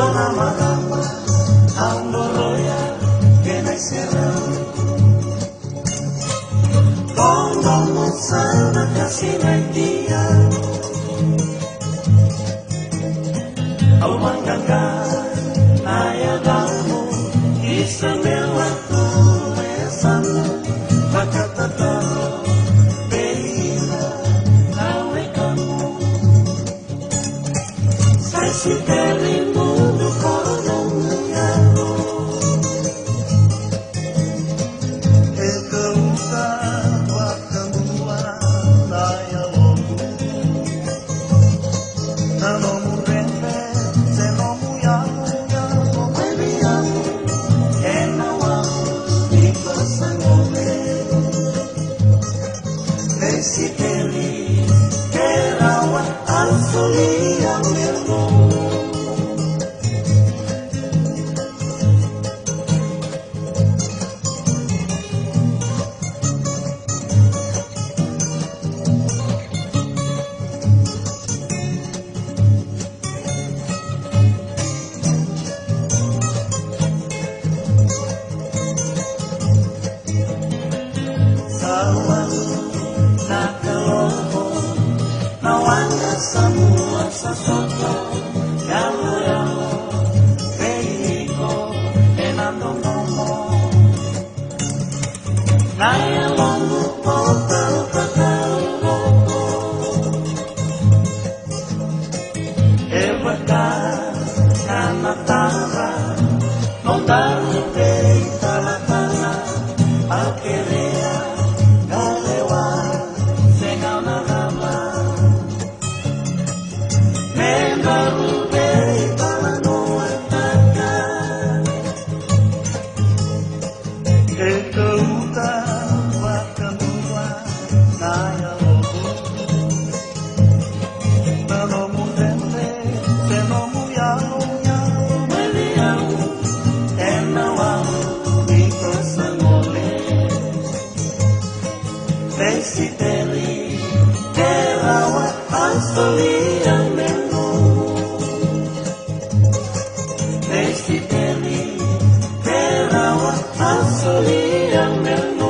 marama, qoroya, kenai serau. Nomu sana sinaiti, Mataka, yavu, yasamu, Vakatataro, Veibiau, wekamu, Sai Siteri Bulu Koro, nomu, kauta, vakadua, yaloqu, nomu Lei Siteri, kerawat asli yang nomu. Yasamu, soko, yaloqu, veibiau, nomu, yaloqu, Vakarau, Veitalatala, Dodonu, Veitalatala, akhirnya lewat sekau marama. Kauta, vakadua, yaloqu, nomu nomu veibiau, Lei Siteri, kerawat asli yang nomu. Lei Siteri, kerawat asli yang nomu.